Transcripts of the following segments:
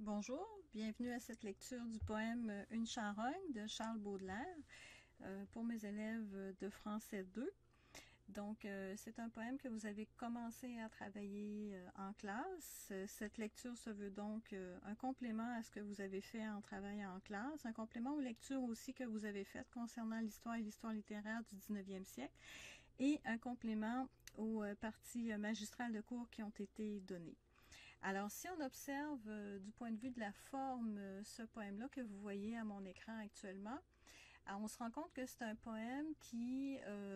Bonjour, bienvenue à cette lecture du poème Une charogne de Charles Baudelaire pour mes élèves de français 2. Donc, c'est un poème que vous avez commencé à travailler en classe. Cette lecture se veut donc un complément à ce que vous avez fait en travaillant en classe, un complément aux lectures aussi que vous avez faites concernant l'histoire et l'histoire littéraire du 19e siècle, et un complément aux parties magistrales de cours qui ont été données. Alors, si on observe du point de vue de la forme ce poème-là que vous voyez à mon écran actuellement, on se rend compte que c'est un poème qui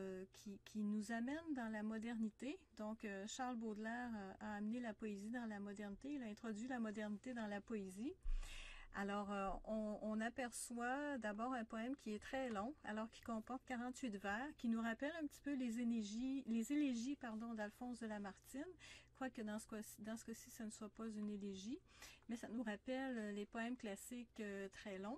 nous amène dans la modernité. Donc, Charles Baudelaire a amené la poésie dans la modernité. Il a introduit la modernité dans la poésie. Alors, on aperçoit d'abord un poème qui est très long, alors qu'il comporte 48 vers, qui nous rappelle un petit peu les élégies d'Alphonse de Lamartine, quoique dans ce cas-ci, ce ne soit pas une élégie, mais ça nous rappelle les poèmes classiques très longs.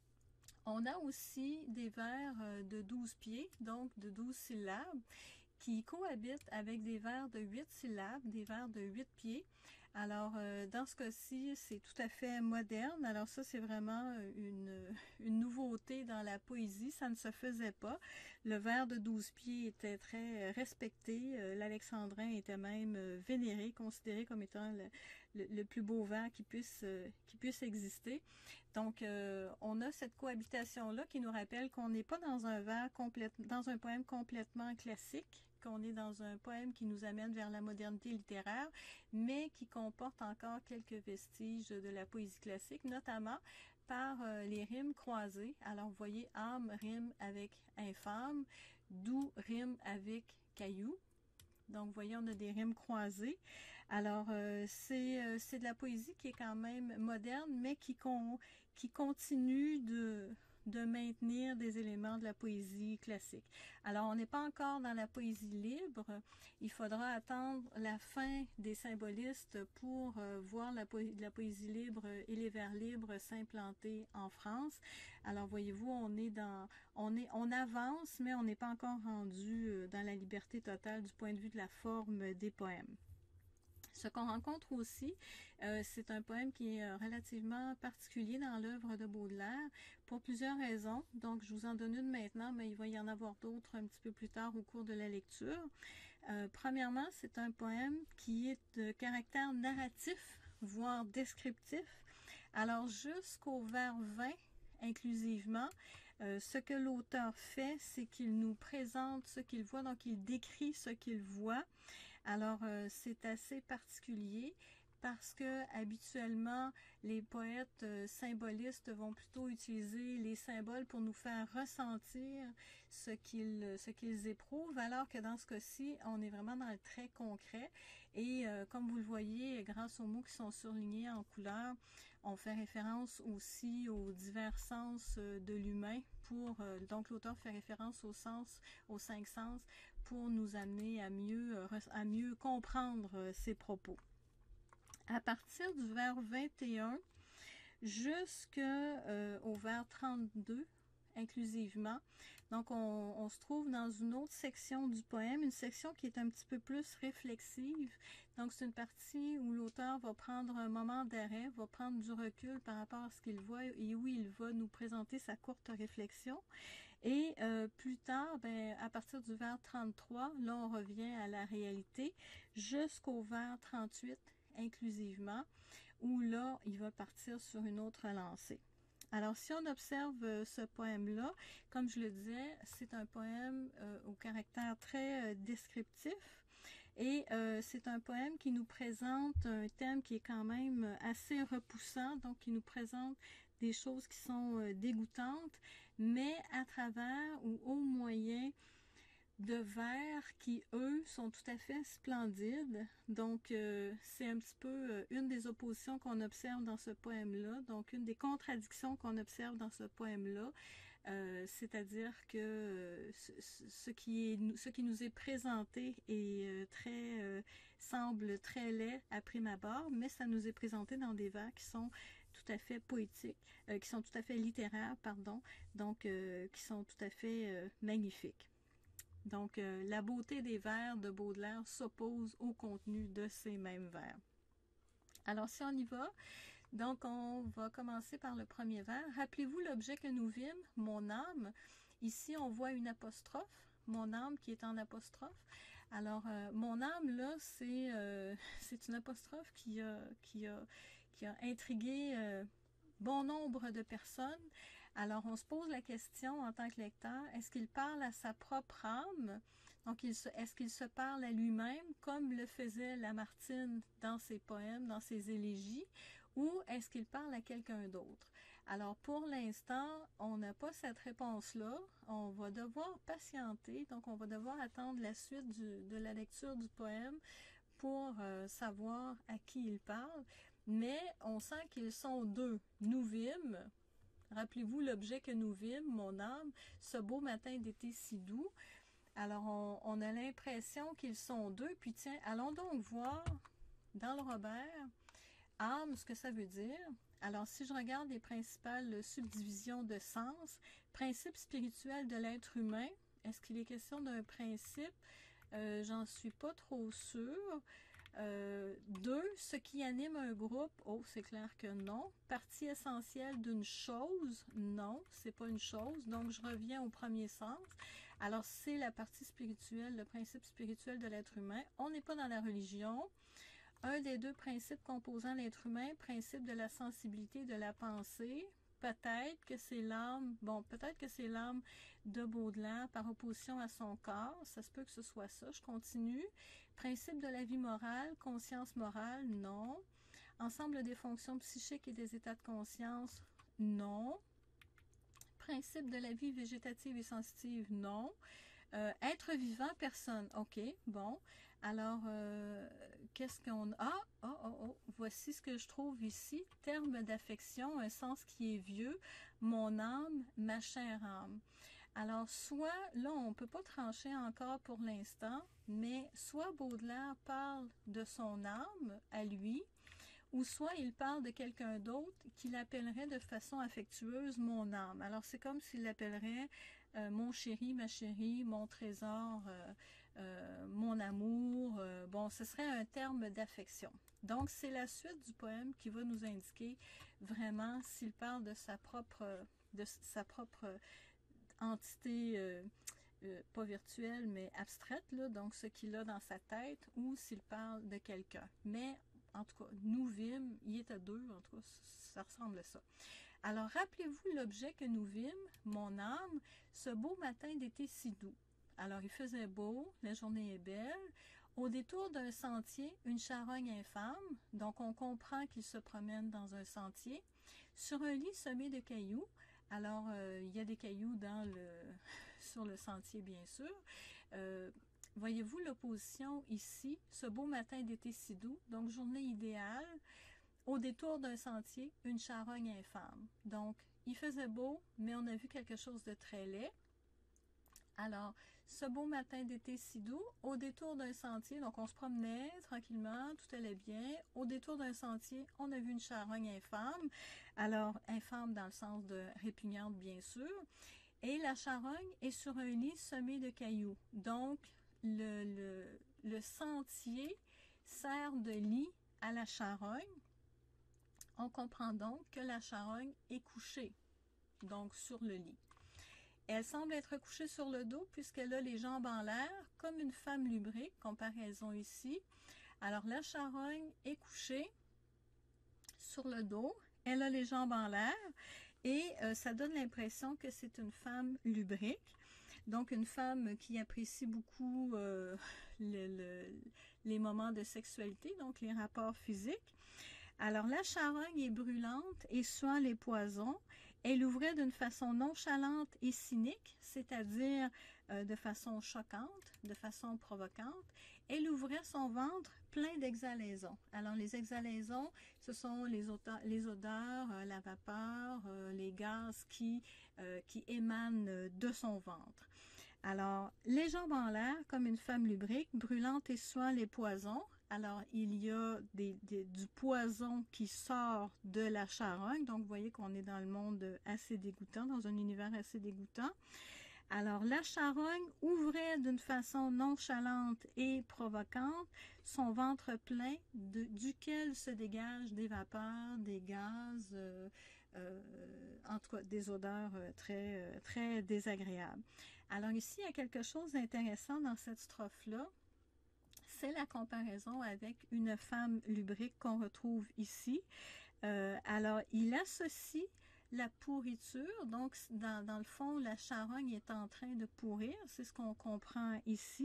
On a aussi des vers de 12 pieds, donc de 12 syllabes, qui cohabitent avec des vers de 8 syllabes, des vers de 8 pieds. Alors, dans ce cas-ci, c'est tout à fait moderne. Alors ça, c'est vraiment une nouveauté dans la poésie. Ça ne se faisait pas. Le vers de 12 pieds était très respecté. L'alexandrin était même vénéré, considéré comme étant le plus beau vers qui puisse exister. Donc, on a cette cohabitation-là qui nous rappelle qu'on n'est pas dans dans un poème complètement classique, qu'on est dans un poème qui nous amène vers la modernité littéraire, mais qui comporte encore quelques vestiges de la poésie classique, notamment par les rimes croisées. Alors, vous voyez, âme rime avec infâme, doux rime avec caillou. Donc, vous voyez, on a des rimes croisées. Alors, c'est de la poésie qui est quand même moderne, mais qui continue de maintenir des éléments de la poésie classique. Alors, on n'est pas encore dans la poésie libre. Il faudra attendre la fin des symbolistes pour voir la poésie libre et les vers libres s'implanter en France. Alors, voyez-vous, on avance, mais on n'est pas encore rendu dans la liberté totale du point de vue de la forme des poèmes. Ce qu'on rencontre aussi, c'est un poème qui est relativement particulier dans l'œuvre de Baudelaire pour plusieurs raisons. Donc, je vous en donne une maintenant, mais il va y en avoir d'autres un petit peu plus tard au cours de la lecture. Premièrement, c'est un poème qui est de caractère narratif, voire descriptif. Alors, jusqu'au vers 20, inclusivement, ce que l'auteur fait, c'est qu'il nous présente ce qu'il voit, donc il décrit ce qu'il voit. Alors, c'est assez particulier parce que habituellement, les poètes symbolistes vont plutôt utiliser les symboles pour nous faire ressentir ce qu'ils éprouvent, alors que dans ce cas-ci, on est vraiment dans le très concret. Et comme vous le voyez, grâce aux mots qui sont surlignés en couleur, on fait référence aussi aux divers sens de l'humain donc l'auteur fait référence aux 5 sens pour nous amener à mieux comprendre ses propos. À partir du vers 21 jusqu'au vers 32, inclusivement. Donc, on se trouve dans une autre section du poème, une section qui est un petit peu plus réflexive. Donc, c'est une partie où l'auteur va prendre un moment d'arrêt, va prendre du recul par rapport à ce qu'il voit et où il va nous présenter sa courte réflexion. Et plus tard, à partir du vers 33, là, on revient à la réalité jusqu'au vers 38, inclusivement, où là, il va partir sur une autre lancée. Alors, si on observe ce poème-là, comme je le disais, c'est un poème au caractère très descriptif et c'est un poème qui nous présente un thème qui est quand même assez repoussant, donc qui nous présente des choses qui sont dégoûtantes, mais à travers ou au moyen de vers qui, eux, sont tout à fait splendides. Donc, c'est un petit peu une des oppositions qu'on observe dans ce poème-là, donc une des contradictions qu'on observe dans ce poème-là, c'est-à-dire que ce qui nous est présenté semble très laid à prime abord, mais ça nous est présenté dans des vers qui sont tout à fait poétiques, qui sont tout à fait littéraires, pardon, donc qui sont tout à fait magnifiques. Donc, la beauté des vers de Baudelaire s'oppose au contenu de ces mêmes vers. Alors, si on y va, Donc, on va commencer par le premier vers. Rappelez-vous l'objet que nous vîmes, mon âme. Ici, on voit une apostrophe, mon âme qui est en apostrophe. Alors, mon âme, là, c'est une apostrophe qui a intrigué bon nombre de personnes. Alors, on se pose la question en tant que lecteur, est-ce qu'il parle à sa propre âme? Donc, est-ce qu'il se parle à lui-même, comme le faisait Lamartine dans ses poèmes, dans ses élégies, ou est-ce qu'il parle à quelqu'un d'autre? Alors, pour l'instant, on n'a pas cette réponse-là. On va devoir patienter, donc on va devoir attendre la suite de la lecture du poème pour savoir à qui il parle. Mais on sent qu'ils sont deux. Nous vîmes, rappelez-vous l'objet que nous vîmes, mon âme, ce beau matin d'été si doux. Alors, on a l'impression qu'ils sont deux. Puis tiens, allons donc voir dans le Robert, âme, ce que ça veut dire. Alors, si je regarde les principales subdivisions de sens, principe spirituel de l'être humain, est-ce qu'il est question d'un principe? J'en suis pas trop sûre. 2, ce qui anime un groupe, oh, c'est clair que non. Partie essentielle d'une chose, non, c'est pas une chose. Donc, je reviens au premier sens. Alors, c'est la partie spirituelle, le principe spirituel de l'être humain. On n'est pas dans la religion. Un des deux principes composant l'être humain, principe de la sensibilité, de la pensée. Peut-être que c'est l'âme, peut-être que c'est l'âme de Baudelaire par opposition à son corps. Ça se peut que ce soit ça. Je continue. Principe de la vie morale, conscience morale, non. Ensemble des fonctions psychiques et des états de conscience, non. Principe de la vie végétative et sensitive, non. Être vivant, personne. OK, bon. Alors, qu'est-ce qu'on a? Voici ce que je trouve ici. Terme d'affection, un sens qui est vieux. Mon âme, ma chère âme. Alors, soit, là, on ne peut pas trancher encore pour l'instant, mais soit Baudelaire parle de son âme à lui, ou soit il parle de quelqu'un d'autre qui l'appellerait de façon affectueuse mon âme. Alors, c'est comme s'il l'appellerait mon chéri, ma chérie, mon trésor, mon amour. Bon, ce serait un terme d'affection. Donc, c'est la suite du poème qui va nous indiquer vraiment s'il parle de sa propre entité, pas virtuelle, mais abstraite, là, donc ce qu'il a dans sa tête, ou s'il parle de quelqu'un. Mais, en tout cas, nous vîmes, il est à deux, en tout cas, ça ressemble à ça. Alors, rappelez-vous l'objet que nous vîmes, mon âme, ce beau matin d'été si doux. Alors, il faisait beau, la journée est belle. Au détour d'un sentier, une charogne infâme, donc on comprend qu'il se promène dans un sentier, sur un lit semé de cailloux. Alors, il y a des cailloux sur le sentier, bien sûr. Voyez-vous l'opposition ici, ce beau matin d'été si doux, donc journée idéale, au détour d'un sentier, une charogne infâme. Donc, il faisait beau, mais on a vu quelque chose de très laid. Alors, ce beau matin d'été si doux, au détour d'un sentier, donc on se promenait tranquillement, tout allait bien. Au détour d'un sentier, on a vu une charogne infâme. Alors, infâme dans le sens de répugnante, bien sûr. Et la charogne est sur un lit semé de cailloux. Donc, le sentier sert de lit à la charogne. On comprend donc que la charogne est couchée, donc sur le lit. Elle semble être couchée sur le dos puisqu'elle a les jambes en l'air, comme une femme lubrique, comparaison ici. Alors, la charogne est couchée sur le dos, elle a les jambes en l'air et ça donne l'impression que c'est une femme lubrique. Donc, une femme qui apprécie beaucoup les moments de sexualité, donc les rapports physiques. Alors, la charogne est brûlante et suant les poisons. Elle ouvrait d'une façon nonchalante et cynique, c'est-à-dire de façon choquante, de façon provocante. Elle ouvrait son ventre plein d'exhalaisons. Alors, les exhalaisons, ce sont les odeurs, la vapeur, les gaz qui émanent de son ventre. Alors, les jambes en l'air, comme une femme lubrique, brûlante et suant les poisons. Alors, il y a du poison qui sort de la charogne. Donc, vous voyez qu'on est dans le monde assez dégoûtant, dans un univers assez dégoûtant. Alors, la charogne ouvrait d'une façon nonchalante et provocante son ventre plein duquel se dégagent des vapeurs, des gaz, en tout cas des odeurs très désagréables. Alors ici, il y a quelque chose d'intéressant dans cette strophe-là. C'est la comparaison avec une femme lubrique qu'on retrouve ici. Alors, il associe la pourriture, donc dans le fond, la charogne est en train de pourrir, c'est ce qu'on comprend ici.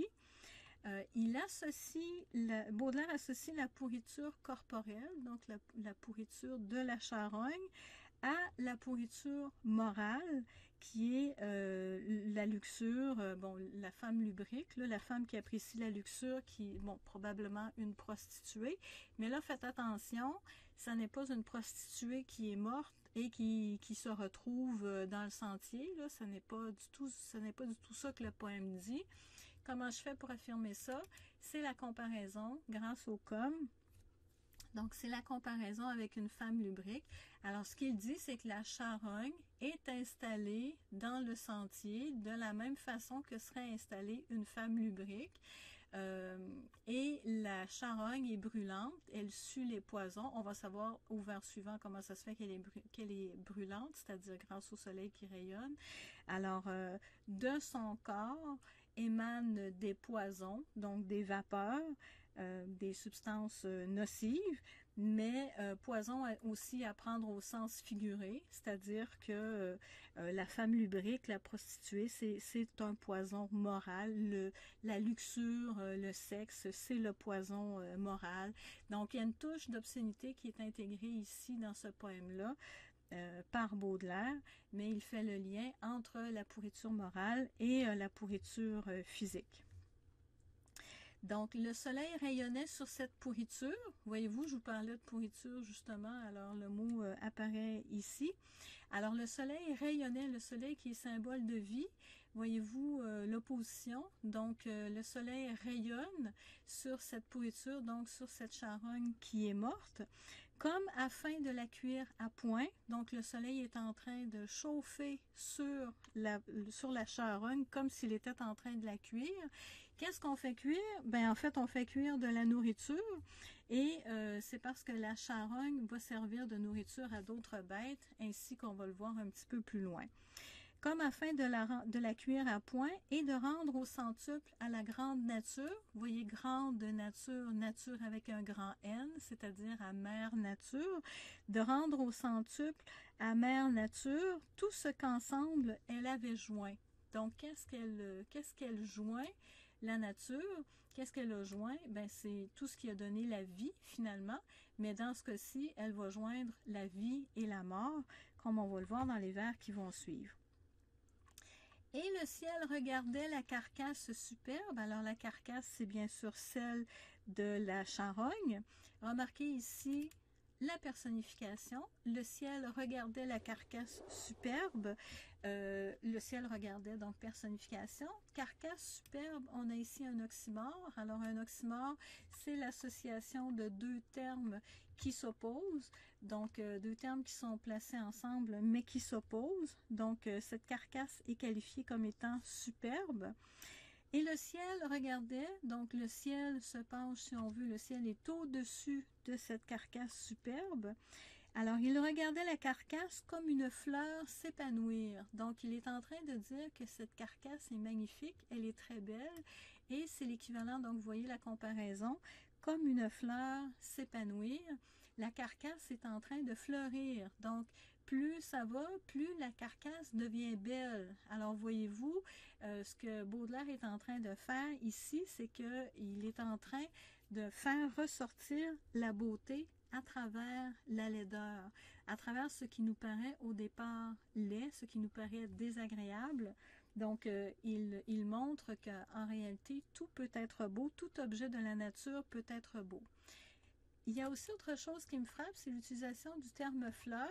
Baudelaire associe la pourriture corporelle, donc la pourriture de la charogne, à la pourriture morale, qui est la luxure, la femme lubrique, là, la femme qui apprécie la luxure, qui, probablement une prostituée, mais là, faites attention, ça n'est pas une prostituée qui est morte et qui se retrouve dans le sentier, là, ce n'est pas du tout ça que le poème dit. Comment je fais pour affirmer ça? C'est la comparaison grâce au comme. Donc, c'est la comparaison avec une femme lubrique. Alors, ce qu'il dit, c'est que la charogne est installée dans le sentier de la même façon que serait installée une femme lubrique. Et la charogne est brûlante, elle sue les poisons. On va savoir au vers suivant comment ça se fait qu'elle est brûlante, c'est-à-dire grâce au soleil qui rayonne. Alors, de son corps émanent des poisons, donc des vapeurs, des substances nocives, mais poison aussi à prendre au sens figuré, c'est-à-dire que la femme lubrique, la prostituée, c'est un poison moral. La luxure, le sexe, c'est le poison moral. Donc, il y a une touche d'obscénité qui est intégrée ici dans ce poème-là par Baudelaire, mais il fait le lien entre la pourriture morale et la pourriture physique. Donc, le soleil rayonnait sur cette pourriture. Voyez-vous, je vous parlais de pourriture justement, alors le mot apparaît ici. Alors, le soleil rayonnait, le soleil qui est symbole de vie. Voyez-vous l'opposition? Donc, le soleil rayonne sur cette pourriture, donc sur cette charogne qui est morte, comme afin de la cuire à point. Donc, le soleil est en train de chauffer sur la charogne comme s'il était en train de la cuire. Qu'est-ce qu'on fait cuire? En fait, on fait cuire de la nourriture et c'est parce que la charogne va servir de nourriture à d'autres bêtes, ainsi qu'on va le voir un petit peu plus loin. Comme afin de la cuire à point et de rendre au centuple à la grande nature, vous voyez, grande nature, nature avec un grand N, c'est-à-dire à mère nature, de rendre au centuple à mère nature tout ce qu'ensemble elle avait joint. Donc, qu'est-ce qu'elle joint? La nature, qu'est-ce qu'elle a joint? C'est tout ce qui a donné la vie, finalement, mais dans ce cas-ci, elle va joindre la vie et la mort, comme on va le voir dans les vers qui vont suivre. Et le ciel regardait la carcasse superbe. Alors, la carcasse, c'est bien sûr celle de la charogne. Remarquez ici la personnification. Le ciel regardait la carcasse superbe. Le ciel regardait, donc personnification. Carcasse superbe, on a ici un oxymore. Alors, un oxymore, c'est l'association de deux termes qui s'opposent. Donc, deux termes qui sont placés ensemble, mais qui s'opposent. Donc, cette carcasse est qualifiée comme étant superbe. Et le ciel regardait, donc le ciel se penche, si on veut, le ciel est au-dessus de cette carcasse superbe. Alors, il regardait la carcasse comme une fleur s'épanouir. Donc, il est en train de dire que cette carcasse est magnifique, elle est très belle, et c'est l'équivalent, donc vous voyez la comparaison, comme une fleur s'épanouir. La carcasse est en train de fleurir. Donc, plus ça va, plus la carcasse devient belle. Alors, voyez-vous, ce que Baudelaire est en train de faire ici, c'est qu'il est en train de faire ressortir la beauté à travers la laideur, à travers ce qui nous paraît au départ laid, ce qui nous paraît désagréable. Donc, il montre qu'en réalité, tout peut être beau, tout objet de la nature peut être beau. Il y a aussi autre chose qui me frappe, c'est l'utilisation du terme fleur,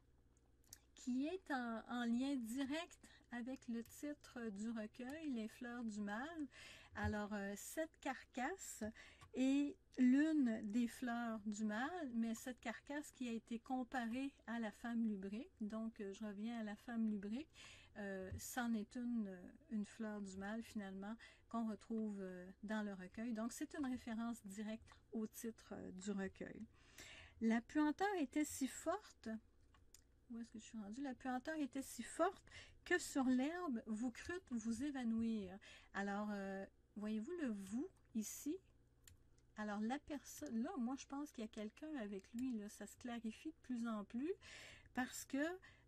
qui est en lien direct avec le titre du recueil, Les fleurs du mal. Alors, cette carcasse est l'une des fleurs du mâle, mais cette carcasse qui a été comparée à la femme lubrique, donc je reviens à la femme lubrique, c'en est une fleur du mâle finalement qu'on retrouve dans le recueil. Donc c'est une référence directe au titre du recueil. La puanteur était si forte, où est-ce que je suis rendue? La puanteur était si forte que sur l'herbe, vous crûtes vous évanouir. Alors, voyez-vous le vous ici? Alors, la personne, là, moi, je pense qu'il y a quelqu'un avec lui, là, ça se clarifie de plus en plus parce que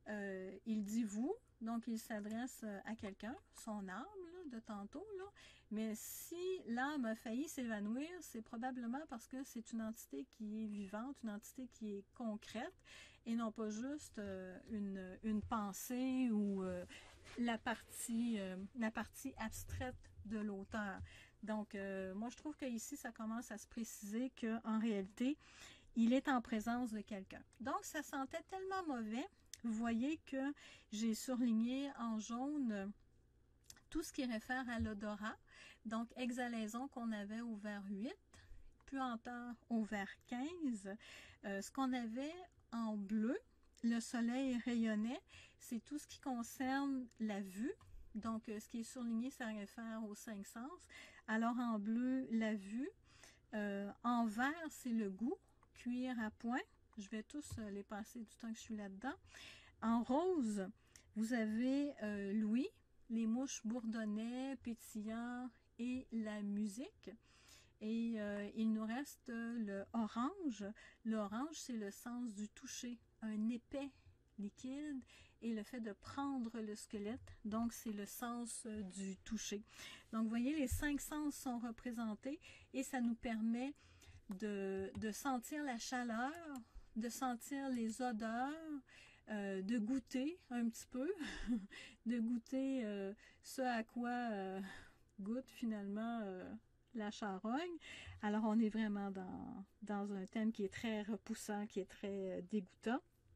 il dit vous, donc il s'adresse à quelqu'un, son âme, là, de tantôt, là. Mais si l'âme a failli s'évanouir, c'est probablement parce que c'est une entité qui est vivante, une entité qui est concrète, et non pas juste une pensée ou la partie abstraite de l'auteur. Donc, moi, je trouve qu'ici, ça commence à se préciser qu'en réalité, il est en présence de quelqu'un. Donc, ça sentait tellement mauvais. Vous voyez que j'ai surligné en jaune tout ce qui réfère à l'odorat. Donc, exhalaison qu'on avait au vers 8, puanteur au vers 15. Ce qu'on avait en bleu, le soleil rayonnait, c'est tout ce qui concerne la vue. Donc, ce qui est surligné, ça réfère aux 5 sens. Alors, en bleu, la vue. En vert, c'est le goût, cuir à point. Je vais tous les passer du temps que je suis là-dedans. En rose, vous avez l'ouïe, les mouches bourdonnaient, pétillants et la musique. Et il nous reste le orange. L'orange, c'est le sens du toucher, un épais liquide et le fait de prendre le squelette. Donc, c'est le sens du toucher. Donc, vous voyez, les 5 sens sont représentés et ça nous permet de sentir la chaleur, de sentir les odeurs, de goûter un petit peu, de goûter ce à quoi goûte finalement la charogne. Alors, on est vraiment dans un thème qui est très repoussant, qui est très dégoûtant.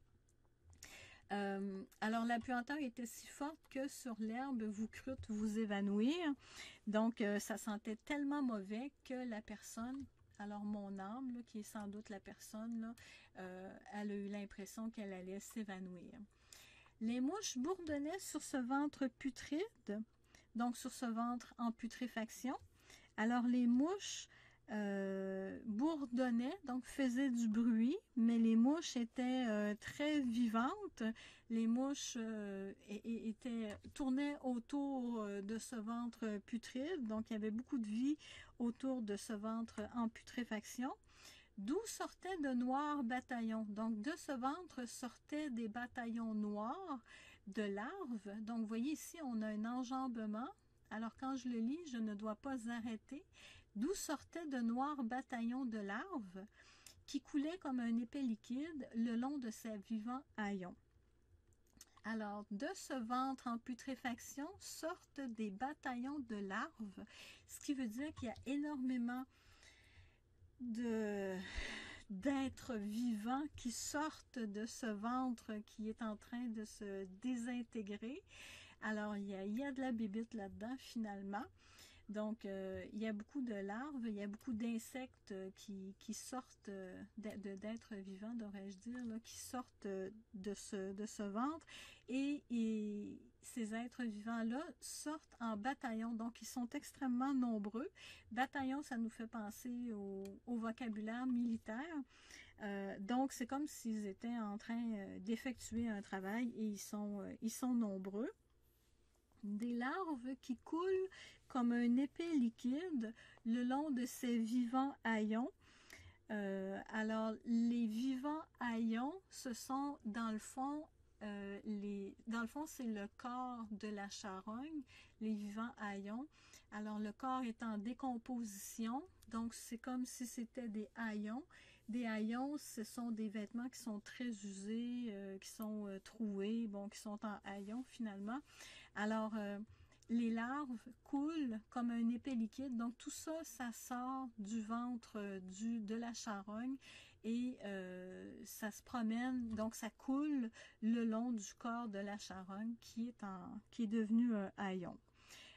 Alors, la puanteur était si forte que sur l'herbe, vous crûtes vous évanouir. Donc, ça sentait tellement mauvais que la personne, alors mon âme, là, qui est sans doute la personne, là, elle a eu l'impression qu'elle allait s'évanouir. Les mouches bourdonnaient sur ce ventre putride, donc sur ce ventre en putréfaction. Alors, les mouches bourdonnaient, donc faisaient du bruit, mais les mouches étaient très vivantes. Les mouches tournaient autour de ce ventre putride, donc il y avait beaucoup de vie autour de ce ventre en putréfaction, d'où sortaient de noirs bataillons. Donc, de ce ventre sortaient des bataillons noirs de larves. Donc, vous voyez ici, on a un enjambement. Alors, quand je le lis, je ne dois pas arrêter. D'où sortaient de noirs bataillons de larves qui coulaient comme un épais liquide le long de ces vivants haillons. Alors, de ce ventre en putréfaction sortent des bataillons de larves, ce qui veut dire qu'il y a énormément d'êtres vivants qui sortent de ce ventre qui est en train de se désintégrer. Alors, il y a de la bibite là-dedans, finalement. Donc, il y a beaucoup de larves, il y a beaucoup d'insectes qui sortent, d'êtres vivants, devrais-je dire, là, qui sortent de ce ventre. Et ces êtres vivants-là sortent en bataillons, donc ils sont extrêmement nombreux. Bataillon, ça nous fait penser au vocabulaire militaire. Donc, c'est comme s'ils étaient en train d'effectuer un travail et ils sont nombreux. Des larves qui coulent comme un épais liquide le long de ces vivants haillons. Alors, les vivants haillons, ce sont dans le fond, c'est le corps de la charogne, les vivants haillons. Alors, le corps est en décomposition, donc c'est comme si c'était des haillons. Des haillons, ce sont des vêtements qui sont très usés, qui sont troués, bon, qui sont en haillons finalement. Alors, les larves coulent comme un épais liquide. Donc, tout ça, ça sort du ventre de la charogne et ça se promène. Donc, ça coule le long du corps de la charogne qui est devenu un haillon.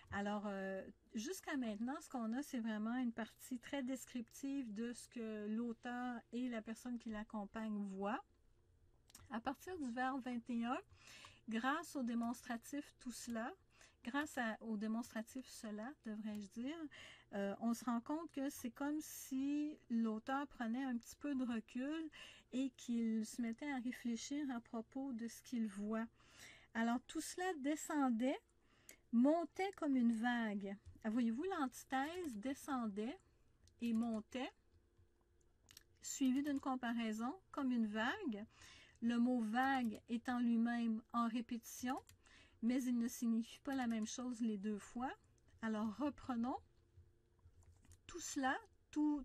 Alors, jusqu'à maintenant, ce qu'on a, c'est vraiment une partie très descriptive de ce que l'auteur et la personne qui l'accompagne voient. À partir du vers 21, grâce au démonstratif tout cela, au démonstratif cela, devrais-je dire, on se rend compte que c'est comme si l'auteur prenait un petit peu de recul et qu'il se mettait à réfléchir à propos de ce qu'il voit. Alors, tout cela descendait, montait comme une vague. Voyez-vous, l'antithèse descendait et montait, suivi d'une comparaison comme une vague. Le mot vague est en lui-même en répétition, mais il ne signifie pas la même chose les deux fois. Alors reprenons tout cela, tout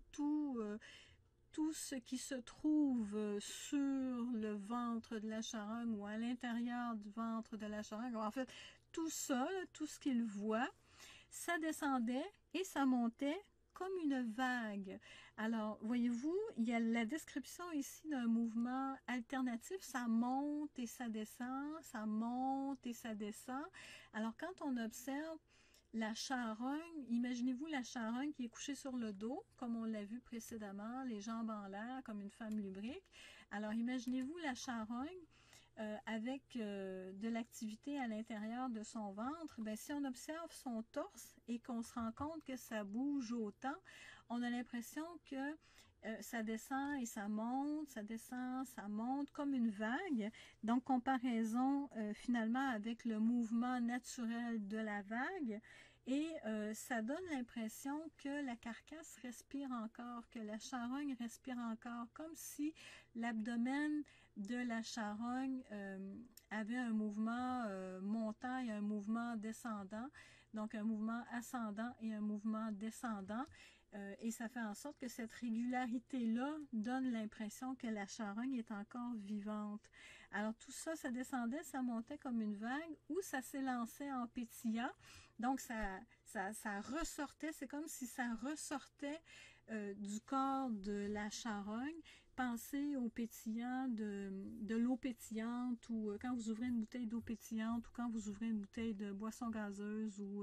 ce qui se trouve sur le ventre de la charogne ou à l'intérieur du ventre de la charogne. En fait, tout ça, tout ce qu'il voit, ça descendait et ça montait comme une vague. Alors, voyez-vous, il y a la description ici d'un mouvement alternatif. Ça monte et ça descend, ça monte et ça descend. Alors, quand on observe la charogne, imaginez-vous la charogne qui est couchée sur le dos, comme on l'a vu précédemment, les jambes en l'air, comme une femme lubrique. Alors, imaginez-vous la charogne avec de l'activité à l'intérieur de son ventre. Bien, si on observe son torse et qu'on se rend compte que ça bouge autant, on a l'impression que ça descend et ça monte, ça descend, ça monte comme une vague. Donc, comparaison finalement avec le mouvement naturel de la vague. Et ça donne l'impression que la carcasse respire encore, que la charogne respire encore, comme si l'abdomen de la charogne avait un mouvement montant et un mouvement descendant, donc un mouvement ascendant et un mouvement descendant. Et ça fait en sorte que cette régularité-là donne l'impression que la charogne est encore vivante. Alors tout ça, ça descendait, ça montait comme une vague ou ça s'élançait en pétillant. Donc ça ressortait, c'est comme si ça ressortait du corps de la charogne. Pensez au pétillant de l'eau pétillante ou quand vous ouvrez une bouteille d'eau pétillante ou quand vous ouvrez une bouteille de boisson gazeuse ou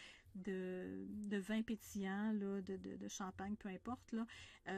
de vin pétillant, là, de champagne, peu importe. Là.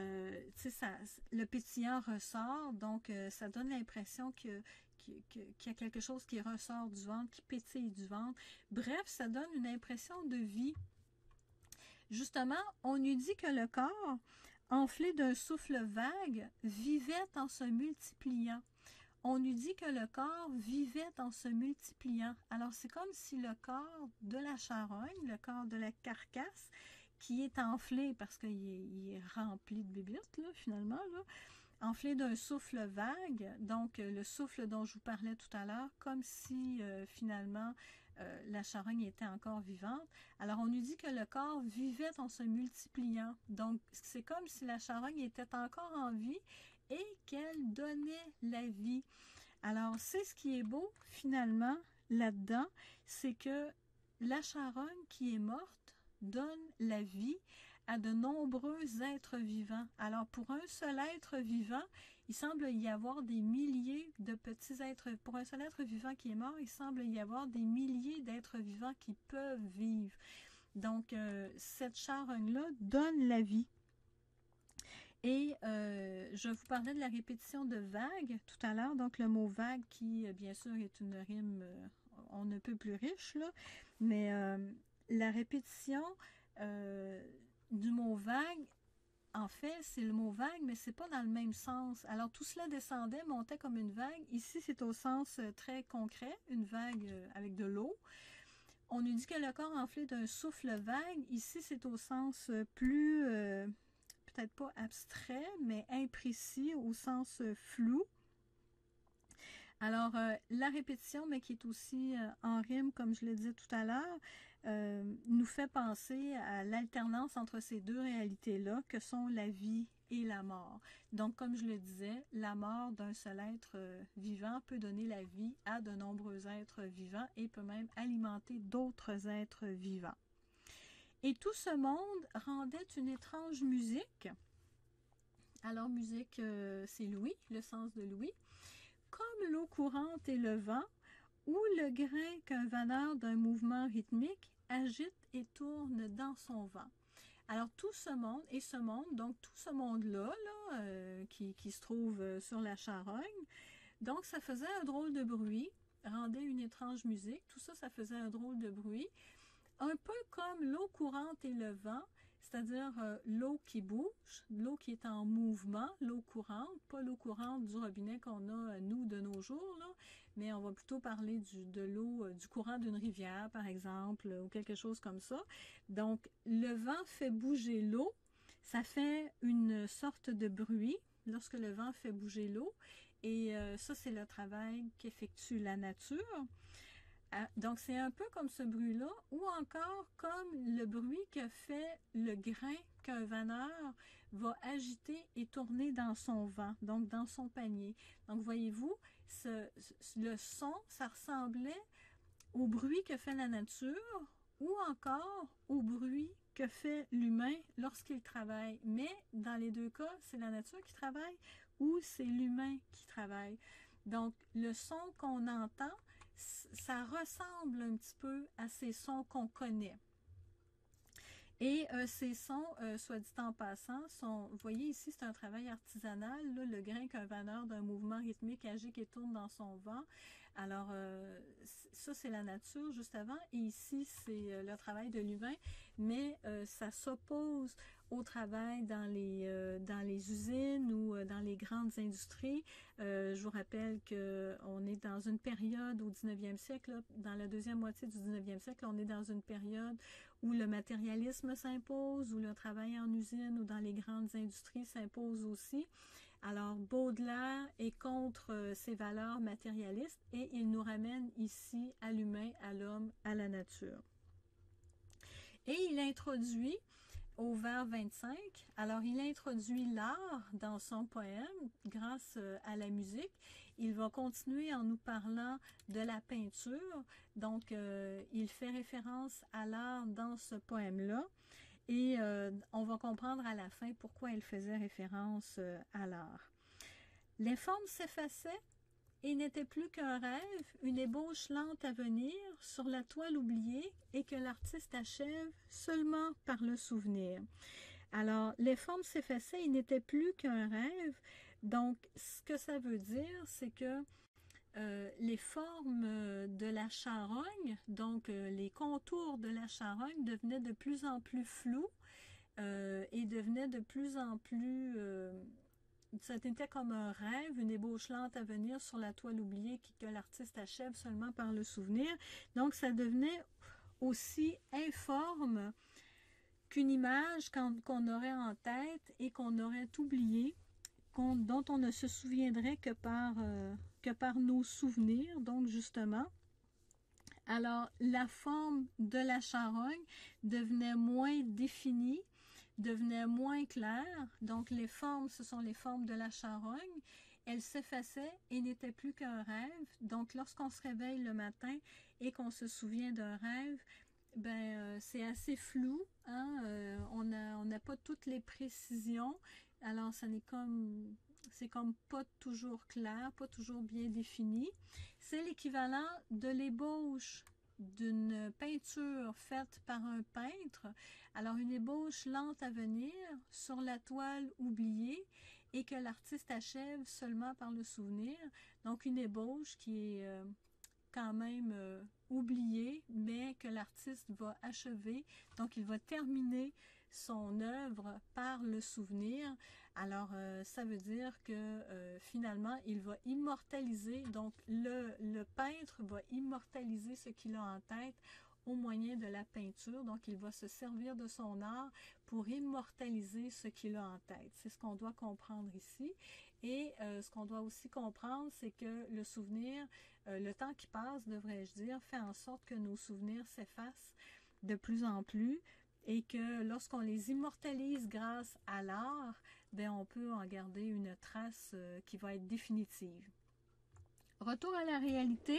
Le pétillant ressort, donc ça donne l'impression qu'il y a quelque chose qui ressort du ventre, qui pétille du ventre. Bref, ça donne une impression de vie. Justement, on nous dit que le corps, enflé d'un souffle vague, vivait en se multipliant. On nous dit que le corps vivait en se multipliant. Alors, c'est comme si le corps de la charogne, le corps de la carcasse, qui est enflé parce qu'il est rempli de bébites, là, finalement, là, enflé d'un souffle vague, donc le souffle dont je vous parlais tout à l'heure, comme si finalement la charogne était encore vivante. Alors on nous dit que le corps vivait en se multipliant. Donc c'est comme si la charogne était encore en vie et qu'elle donnait la vie. Alors c'est ce qui est beau finalement là-dedans, c'est que la charogne qui est morte donne la vie à de nombreux êtres vivants. Alors, pour un seul être vivant, il semble y avoir des milliers de petits êtres. Pour un seul être vivant qui est mort, il semble y avoir des milliers d'êtres vivants qui peuvent vivre. Donc, cette charogne-là donne la vie. Et je vous parlais de la répétition de vague tout à l'heure. Donc, le mot vague qui, bien sûr, est une rime on ne peut plus riche, là. Mais la répétition du mot vague, en fait, c'est le mot vague, mais c'est pas dans le même sens. Alors, tout cela descendait, montait comme une vague. Ici, c'est au sens très concret, une vague avec de l'eau. On nous dit que le corps enflé d'un souffle vague. Ici, c'est au sens plus, peut-être pas abstrait, mais imprécis, au sens flou. Alors, la répétition, mais qui est aussi en rime, comme je le disais tout à l'heure, nous fait penser à l'alternance entre ces deux réalités-là, que sont la vie et la mort. Donc, comme je le disais, la mort d'un seul être vivant peut donner la vie à de nombreux êtres vivants et peut même alimenter d'autres êtres vivants. Et tout ce monde rendait une étrange musique. Alors, musique, c'est l'ouïe, le sens de l'ouïe. Comme l'eau courante et le vent, ou le grain qu'un vanneur d'un mouvement rythmique agite et tourne dans son vent. Alors tout ce monde, donc tout ce monde-là qui se trouve sur la charogne, donc ça faisait un drôle de bruit, rendait une étrange musique, tout ça, ça faisait un drôle de bruit, un peu comme l'eau courante et le vent, c'est-à-dire l'eau qui bouge, l'eau qui est en mouvement, l'eau courante, pas l'eau courante du robinet qu'on a, nous, de nos jours, là, mais on va plutôt parler de l'eau, du courant d'une rivière, par exemple, ou quelque chose comme ça. Donc, le vent fait bouger l'eau, ça fait une sorte de bruit lorsque le vent fait bouger l'eau, et ça, c'est le travail qu'effectue la nature. Donc, c'est un peu comme ce bruit-là, ou encore comme le bruit que fait le grain qu'un vanneur va agiter et tourner dans son vent, donc dans son panier. Donc, voyez-vous, le son, ça ressemblait au bruit que fait la nature, ou encore au bruit que fait l'humain lorsqu'il travaille. Mais dans les deux cas, c'est la nature qui travaille ou c'est l'humain qui travaille. Donc, le son qu'on entend, ça ressemble un petit peu à ces sons qu'on connaît. Et ces sons, soit dit en passant, vous voyez ici, c'est un travail artisanal, là, le grain qu'un vanneur d'un mouvement rythmique agit et tourne dans son vent. Alors, ça, c'est la nature juste avant, et ici, c'est le travail de l'humain, mais ça s'oppose au travail dans les usines ou dans les grandes industries. Je vous rappelle qu'on est dans une période au 19e siècle, là, dans la deuxième moitié du 19e siècle, on est dans une période où le matérialisme s'impose, où le travail en usine ou dans les grandes industries s'impose aussi. Alors, Baudelaire est contre ces valeurs matérialistes et il nous ramène ici à l'humain, à l'homme, à la nature. Et il introduit au vers 25, alors il introduit l'art dans son poème grâce à la musique. Il va continuer en nous parlant de la peinture, donc il fait référence à l'art dans ce poème-là. Et on va comprendre à la fin pourquoi il faisait référence à l'art. Les formes s'effaçaient et n'étaient plus qu'un rêve, une ébauche lente à venir sur la toile oubliée et que l'artiste achève seulement par le souvenir. Alors, les formes s'effaçaient et n'étaient plus qu'un rêve. Donc, ce que ça veut dire, c'est que les formes de la charogne, donc les contours de la charogne devenaient de plus en plus flous et devenaient de plus en plus... ça était comme un rêve, une ébauche lente à venir sur la toile oubliée que l'artiste achève seulement par le souvenir. Donc, ça devenait aussi informe qu'une image qu'on aurait en tête et qu'on aurait oubliée, dont on ne se souviendrait que par nos souvenirs, donc justement. Alors, la forme de la charogne devenait moins définie, devenait moins claire. Donc, les formes, ce sont les formes de la charogne. Elles s'effaçaient et n'étaient plus qu'un rêve. Donc, lorsqu'on se réveille le matin et qu'on se souvient d'un rêve, c'est assez flou, hein? On n'a pas toutes les précisions. Alors, c'est comme pas toujours clair, pas toujours bien défini. C'est l'équivalent de l'ébauche d'une peinture faite par un peintre. Alors, une ébauche lente à venir sur la toile oubliée et que l'artiste achève seulement par le souvenir. Donc, une ébauche qui est quand même oubliée, mais que l'artiste va achever. Donc, il va terminer son œuvre par le souvenir. Alors, ça veut dire que finalement, il va immortaliser, donc le peintre va immortaliser ce qu'il a en tête au moyen de la peinture. Donc, il va se servir de son art pour immortaliser ce qu'il a en tête. C'est ce qu'on doit comprendre ici. Et ce qu'on doit aussi comprendre, c'est que le souvenir, le temps qui passe, devrais-je dire, fait en sorte que nos souvenirs s'effacent de plus en plus et que lorsqu'on les immortalise grâce à l'art, on peut en garder une trace qui va être définitive. Retour à la réalité.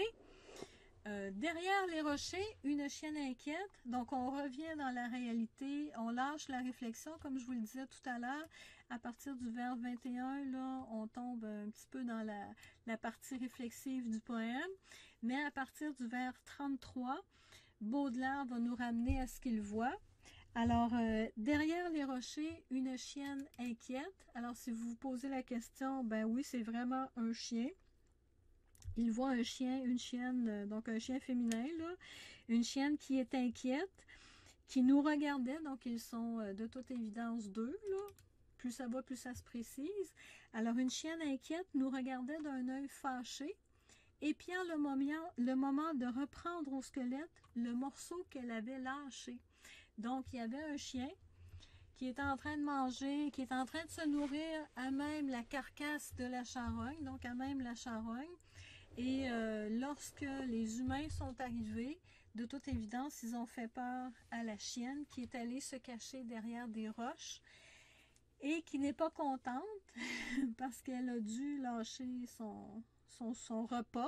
Derrière les rochers, une chienne inquiète. Donc, on revient dans la réalité, on lâche la réflexion, comme je vous le disais tout à l'heure. À partir du vers 21, là, on tombe un petit peu dans la partie réflexive du poème. Mais à partir du vers 33, Baudelaire va nous ramener à ce qu'il voit. Alors, derrière les rochers, une chienne inquiète. Alors, si vous vous posez la question, ben oui, c'est vraiment un chien. Il voit un chien, une chienne, donc un chien féminin, là, une chienne qui est inquiète, qui nous regardait. Donc, ils sont de toute évidence deux, là. Plus ça va, plus ça se précise. Alors, une chienne inquiète nous regardait d'un œil fâché, épiant le moment de reprendre au squelette le morceau qu'elle avait lâché. Donc, il y avait un chien qui était en train de manger, qui est en train de se nourrir à même la carcasse de la charogne, donc à même la charogne. Et lorsque les humains sont arrivés, de toute évidence, ils ont fait peur à la chienne qui est allée se cacher derrière des roches et qui n'est pas contente parce qu'elle a dû lâcher son repas.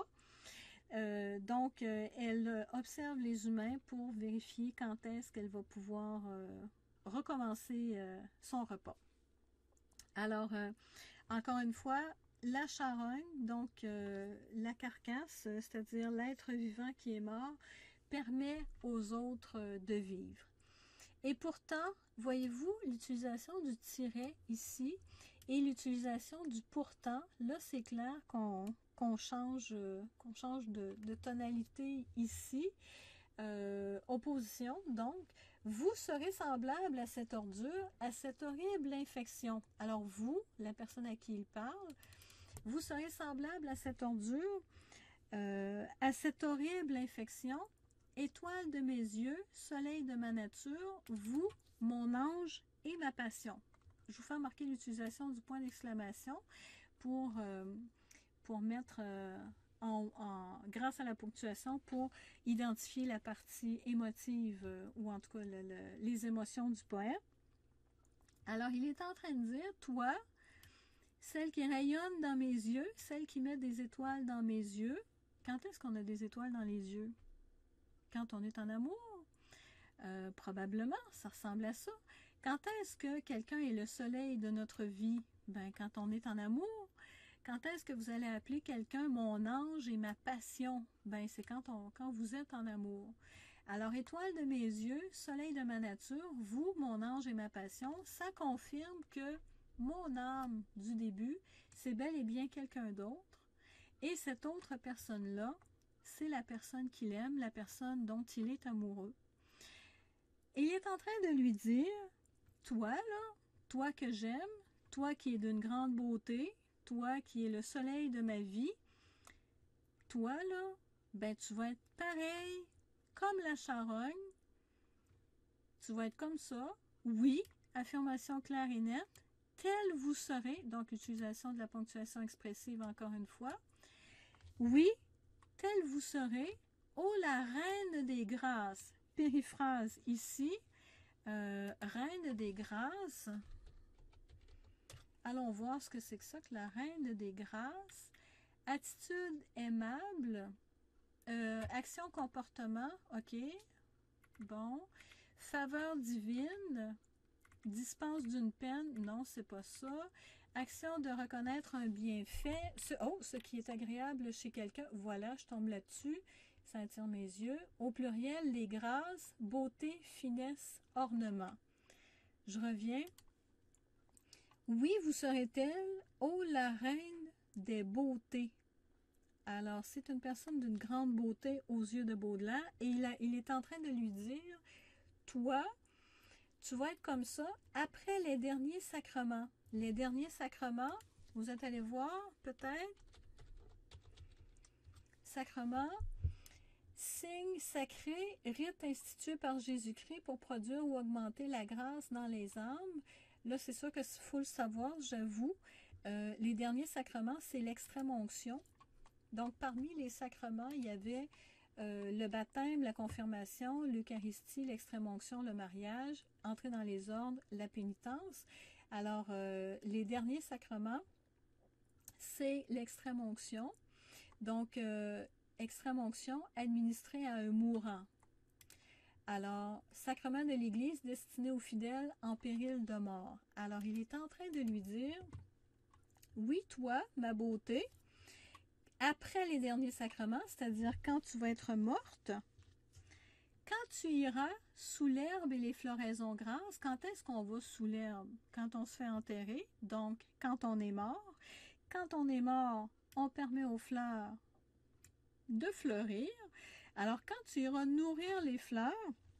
Donc, elle observe les humains pour vérifier quand est-ce qu'elle va pouvoir recommencer son repas. Alors, encore une fois, la charogne, donc la carcasse, c'est-à-dire l'être vivant qui est mort, permet aux autres de vivre. Et pourtant, voyez-vous, l'utilisation du tiret ici et l'utilisation du pourtant, là c'est clair qu'on change de tonalité ici. Opposition, donc, vous serez semblable à cette ordure, à cette horrible infection. Alors vous, la personne à qui il parle, vous serez semblable à cette ordure, à cette horrible infection, étoile de mes yeux, soleil de ma nature, vous, mon ange et ma passion. Je vous fais remarquer l'utilisation du point d'exclamation pour mettre grâce à la ponctuation, pour identifier la partie émotive ou en tout cas les émotions du poème. Alors, il est en train de dire, toi, celle qui rayonne dans mes yeux, celle qui met des étoiles dans mes yeux. Quand est-ce qu'on a des étoiles dans les yeux? Quand on est en amour? Probablement, ça ressemble à ça. Quand est-ce que quelqu'un est le soleil de notre vie? Ben, quand on est en amour. Quand est-ce que vous allez appeler quelqu'un mon ange et ma passion? Ben, c'est quand vous êtes en amour. Alors, étoile de mes yeux, soleil de ma nature, vous, mon ange et ma passion, ça confirme que mon âme du début, c'est bel et bien quelqu'un d'autre. Et cette autre personne-là, c'est la personne qu'il aime, la personne dont il est amoureux. Et il est en train de lui dire, toi là, toi que j'aime, toi qui es d'une grande beauté, toi qui es le soleil de ma vie, toi là, ben tu vas être pareil comme la charogne, tu vas être comme ça, oui, affirmation claire et nette, tel vous serez, donc utilisation de la ponctuation expressive encore une fois, oui, tel vous serez, ô la reine des grâces, périphrase ici, reine des grâces. Allons voir ce que c'est que ça, que la reine des grâces. Attitude aimable. Action, comportement, ok. Bon. Faveur divine. Dispense d'une peine, non, c'est pas ça. Action de reconnaître un bienfait. Ce qui est agréable chez quelqu'un. Voilà, je tombe là-dessus. Ça attire mes yeux. Au pluriel, les grâces, beauté, finesse, ornement. Je reviens. Oui, vous serez-elle, ô la reine des beautés. Alors, c'est une personne d'une grande beauté aux yeux de Baudelaire et il est en train de lui dire, toi, tu vas être comme ça après les derniers sacrements. Les derniers sacrements, vous êtes allé voir peut-être, sacrement, signe sacré, rite institué par Jésus-Christ pour produire ou augmenter la grâce dans les âmes. Là, c'est sûr qu'il faut le savoir, j'avoue. Les derniers sacrements, c'est l'extrême-onction. Donc, parmi les sacrements, il y avait le baptême, la confirmation, l'Eucharistie, l'extrême-onction, le mariage, entrer dans les ordres, la pénitence. Alors, les derniers sacrements, c'est l'extrême-onction. Donc, extrême-onction administrée à un mourant. Alors, sacrement de l'Église destiné aux fidèles en péril de mort. Alors, il est en train de lui dire, oui, toi, ma beauté, après les derniers sacrements, c'est-à-dire quand tu vas être morte, Quand tu iras sous l'herbe et les floraisons grasses, quand est-ce qu'on va sous l'herbe? Quand on se fait enterrer, donc quand on est mort. Quand on est mort, on permet aux fleurs de fleurir. Alors quand tu iras nourrir les fleurs,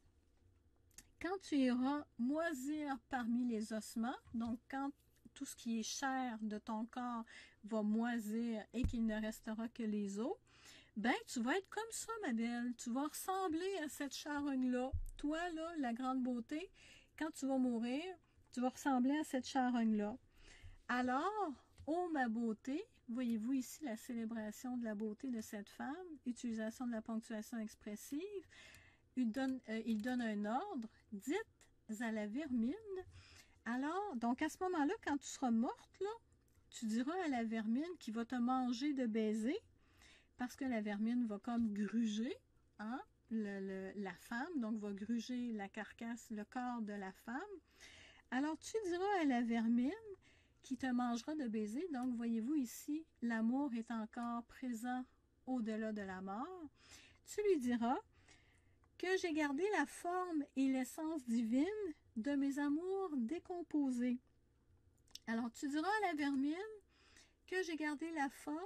quand tu iras moisir parmi les ossements, donc quand tout ce qui est chair de ton corps va moisir et qu'il ne restera que les os, ben tu vas être comme ça, ma belle. Tu vas ressembler à cette charogne-là. Toi, là, la grande beauté, quand tu vas mourir, tu vas ressembler à cette charogne-là. Alors, ô ma beauté, voyez-vous ici la célébration de la beauté de cette femme, utilisation de la ponctuation expressive. Il donne un ordre, dites à la vermine. Alors, donc à ce moment-là, quand tu seras morte, là, tu diras à la vermine qui va te manger de baisers, parce que la vermine va comme gruger hein, la femme, donc va gruger la carcasse, le corps de la femme. Alors tu diras à la vermine qui te mangera de baisers, donc voyez-vous ici, l'amour est encore présent au-delà de la mort. Tu lui diras que j'ai gardé la forme et l'essence divine de mes amours décomposés. Alors tu diras à la vermine que j'ai gardé la forme,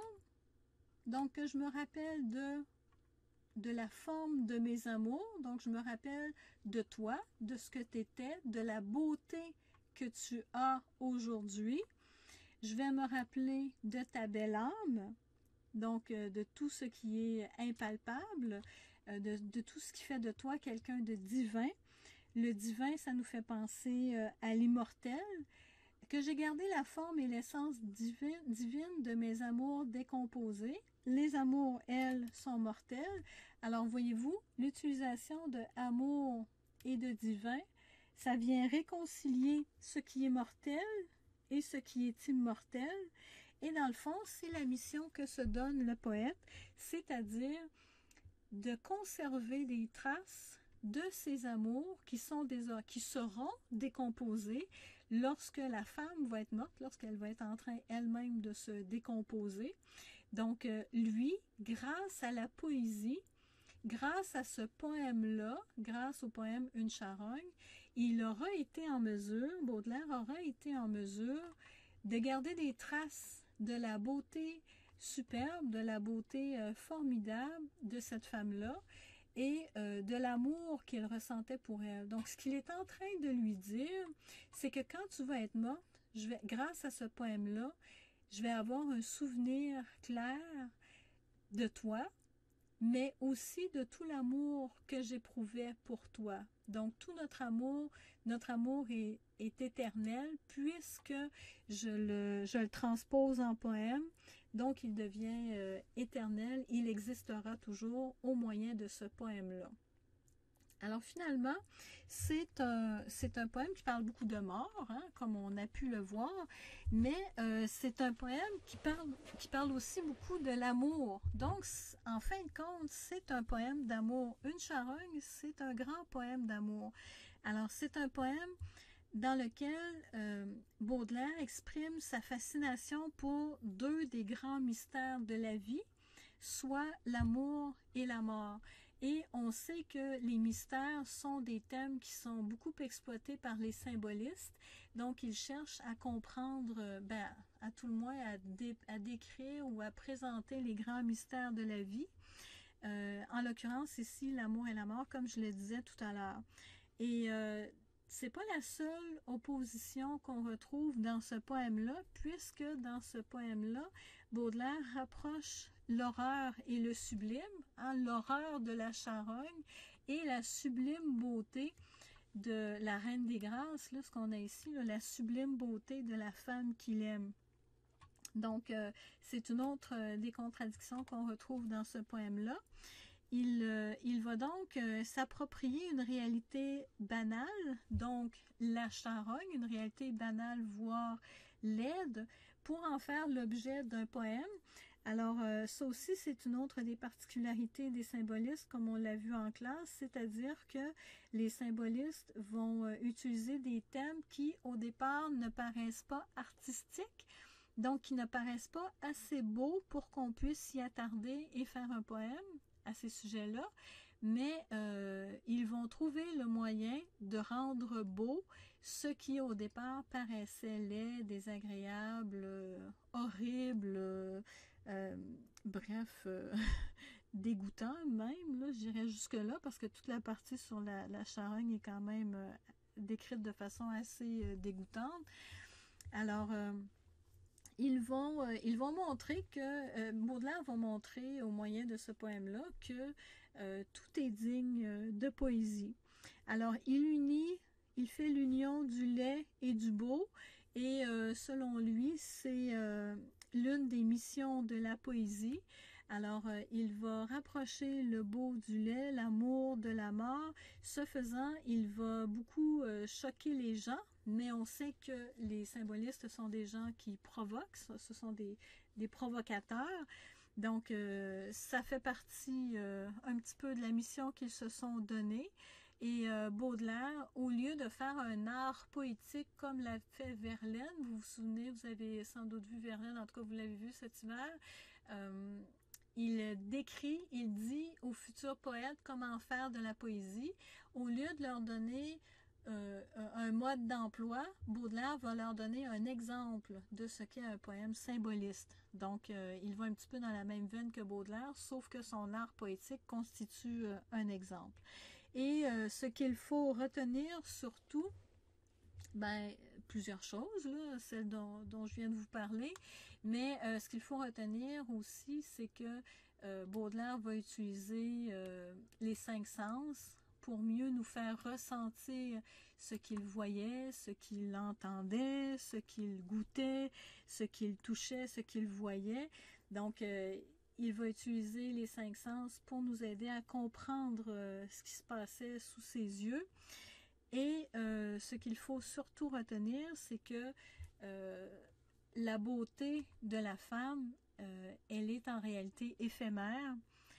donc que je me rappelle de la forme de mes amours, donc je me rappelle de toi, de ce que tu étais, de la beauté que tu as aujourd'hui. Je vais me rappeler de ta belle âme, donc de tout ce qui est impalpable, de tout ce qui fait de toi quelqu'un de divin. Le divin, ça nous fait penser à l'immortel, que j'ai gardé la forme et l'essence divine de mes amours décomposés. Les amours, elles, sont mortels. Alors, voyez-vous, l'utilisation de amour et de divin, ça vient réconcilier ce qui est mortel et ce qui est immortel. Et dans le fond, c'est la mission que se donne le poète, c'est-à-dire de conserver des traces de ces amours qui seront décomposés lorsque la femme va être morte, lorsqu'elle va être en train elle-même de se décomposer. Donc, lui, grâce à la poésie, grâce à ce poème-là, grâce au poème Une charogne, il aura été en mesure, Baudelaire aura été en mesure de garder des traces de la beauté superbe, de la beauté formidable de cette femme-là et de l'amour qu'il ressentait pour elle. Donc, ce qu'il est en train de lui dire, c'est que quand tu vas être morte, grâce à ce poème-là, je vais avoir un souvenir clair de toi, mais aussi de tout l'amour que j'éprouvais pour toi. Donc, tout notre amour est éternel puisque je le transpose en poème. Donc, il devient éternel. Il existera toujours au moyen de ce poème-là. Alors finalement, c'est un poème qui parle beaucoup de mort, hein, comme on a pu le voir, mais c'est un poème qui parle aussi beaucoup de l'amour. Donc, en fin de compte, c'est un poème d'amour. Une charogne, c'est un grand poème d'amour. Alors, c'est un poème dans lequel Baudelaire exprime sa fascination pour deux des grands mystères de la vie, soit l'amour et la mort. Et on sait que les mystères sont des thèmes qui sont beaucoup exploités par les symbolistes. Donc, ils cherchent à comprendre, à tout le moins à décrire ou à présenter les grands mystères de la vie. En l'occurrence, ici, l'amour et la mort, comme je le disais tout à l'heure. Et c'est pas la seule opposition qu'on retrouve dans ce poème-là, puisque dans ce poème-là, Baudelaire rapproche l'horreur et le sublime, hein, l'horreur de la charogne et la sublime beauté de la Reine des Grâces, là, ce qu'on a ici, là, la sublime beauté de la femme qu'il aime. Donc, c'est une autre des contradictions qu'on retrouve dans ce poème-là. Il va donc s'approprier une réalité banale, donc la charogne, une réalité banale, voire laide, pour en faire l'objet d'un poème. Alors, ça aussi, c'est une autre des particularités des symbolistes, comme on l'a vu en classe, c'est-à-dire que les symbolistes vont utiliser des thèmes qui, au départ, ne paraissent pas artistiques, donc qui ne paraissent pas assez beaux pour qu'on puisse s'y attarder et faire un poème à ces sujets-là, mais ils vont trouver le moyen de rendre beau ce qui au départ paraissait laid, désagréable, horrible, bref, dégoûtant même, là, j'irais jusque-là, parce que toute la partie sur la charogne est quand même décrite de façon assez dégoûtante. Alors, ils vont montrer que, Baudelaire va montrer au moyen de ce poème-là que tout est digne de poésie. Alors, il fait l'union du laid et du beau, et selon lui, c'est l'une des missions de la poésie. Alors, il va rapprocher le beau du laid, l'amour de la mort. Ce faisant, il va beaucoup choquer les gens, mais on sait que les symbolistes sont des gens qui provoquent, ce sont des provocateurs. Donc, ça fait partie un petit peu de la mission qu'ils se sont donnée. Et Baudelaire, au lieu de faire un art poétique comme l'a fait Verlaine, vous vous souvenez, vous avez sans doute vu Verlaine, en tout cas vous l'avez vu cet hiver, il décrit, il dit aux futurs poètes comment faire de la poésie. Au lieu de leur donner un mode d'emploi, Baudelaire va leur donner un exemple de ce qu'est un poème symboliste. Donc, il va un petit peu dans la même veine que Baudelaire, sauf que son art poétique constitue un exemple. Et ce qu'il faut retenir surtout, ben, plusieurs choses, là, celles dont je viens de vous parler, mais ce qu'il faut retenir aussi, c'est que Baudelaire va utiliser les 5 sens pour mieux nous faire ressentir ce qu'il voyait, ce qu'il entendait, ce qu'il goûtait, ce qu'il touchait, ce qu'il voyait. Donc, il va utiliser les 5 sens pour nous aider à comprendre ce qui se passait sous ses yeux. Et ce qu'il faut surtout retenir, c'est que la beauté de la femme, elle est en réalité éphémère.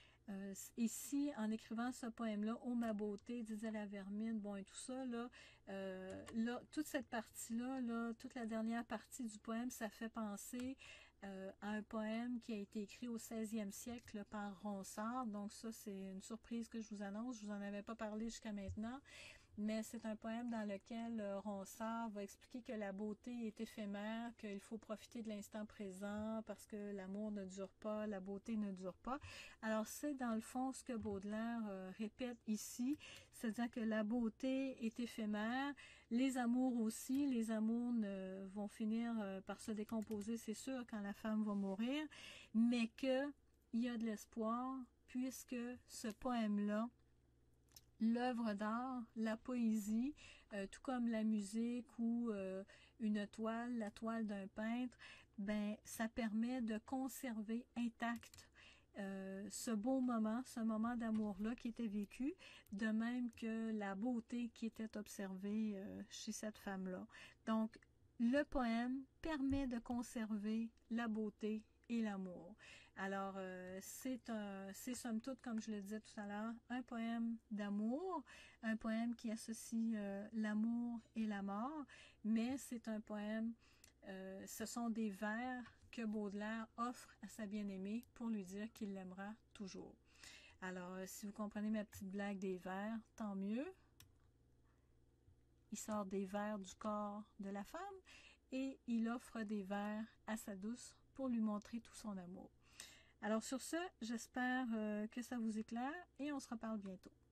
Ici, en écrivant ce poème-là, « Oh ma beauté », disait la vermine, bon, et tout ça, là, toute cette partie-là, là, toute la dernière partie du poème, ça fait penser à un poème qui a été écrit au 16e siècle par Ronsard. Donc ça, c'est une surprise que je vous annonce. Je vous en avais pas parlé jusqu'à maintenant. Mais c'est un poème dans lequel Ronsard va expliquer que la beauté est éphémère, qu'il faut profiter de l'instant présent parce que l'amour ne dure pas, la beauté ne dure pas. Alors c'est dans le fond ce que Baudelaire répète ici, c'est-à-dire que la beauté est éphémère, les amours aussi, les amours vont finir par se décomposer, c'est sûr, quand la femme va mourir, mais qu'il y a de l'espoir puisque ce poème-là, l'œuvre d'art, la poésie, tout comme la musique ou une toile, la toile d'un peintre, ben, ça permet de conserver intact ce beau moment, ce moment d'amour-là qui était vécu, de même que la beauté qui était observée chez cette femme-là. Donc, le poème permet de conserver la beauté et l'amour. Alors, c'est somme toute, comme je le disais tout à l'heure, un poème d'amour, un poème qui associe l'amour et la mort, mais c'est un poème, ce sont des vers que Baudelaire offre à sa bien-aimée pour lui dire qu'il l'aimera toujours. Alors, si vous comprenez ma petite blague des vers, tant mieux. Il sort des vers du corps de la femme et il offre des vers à sa douce pour lui montrer tout son amour. Alors sur ce, j'espère que ça vous éclaire et on se reparle bientôt.